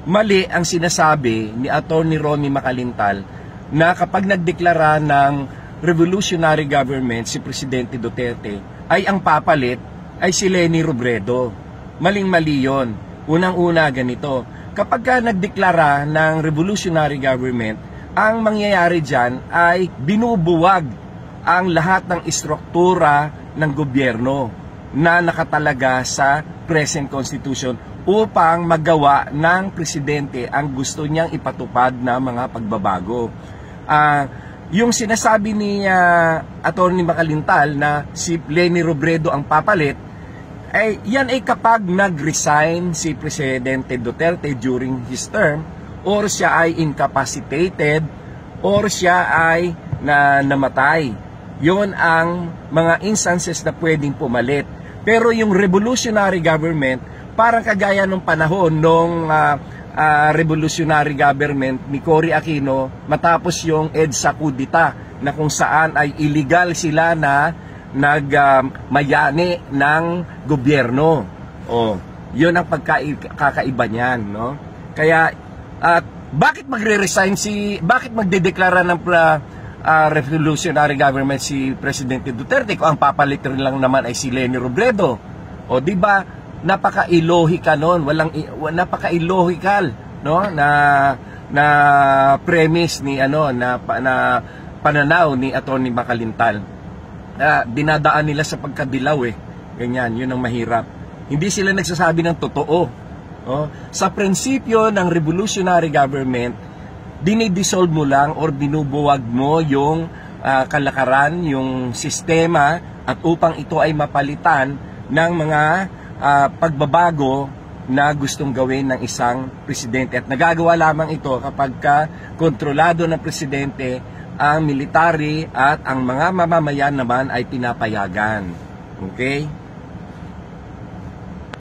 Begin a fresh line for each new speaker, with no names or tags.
mali ang sinasabi ni Atty. Romy Macalintal na kapag nagdeklara ng revolutionary government si Presidente Duterte ay ang papalit ay si Leni Robredo. Maling-mali yun. Unang-una ganito, kapag ka nagdeklara ng revolutionary government, ang mangyayari dyan ay binubuwag ang lahat ng istruktura ng gobyerno na nakatalaga sa present constitution upang magawa ng presidente ang gusto niyang ipatupad na mga pagbabago. Yung sinasabi ni Atty. Macalintal na si Leni Robredo ang papalit, yan ay kapag nag-resign si Presidente Duterte during his term, or siya ay incapacitated, or siya ay namatay. Yon ang mga instances na pwedeng pumalit. Pero yung revolutionary government, parang kagaya nung panahon nung revolutionary government ni Cory Aquino matapos yung EDSA kudita na kung saan ay illegal sila na nagmayani ng gobyerno. Yun ang pagkakaiba niyan, no? Kaya bakit bakit magdedeklara ng revolutionary government si Presidente Duterte kung ang papalit rin lang naman ay si Leni Robredo? Di ba napaka-illogical noon, napaka-illogical, no, na premise ni na pananaw ni Atty. Macalintal. Dinadaan nila sa pagkadilaw ganyan, yun ang mahirap. Hindi sila nagsasabi ng totoo. Sa prinsipyo ng revolutionary government, dinidissolve mo lang or binubuwag mo yung kalakaran, yung sistema, at upang ito ay mapalitan ng mga pagbabago na gustong gawin ng isang presidente. At nagagawa lamang ito kapag kontrolado ng presidente ang military at ang mga mamamayan naman ay pinapayagan. Okay?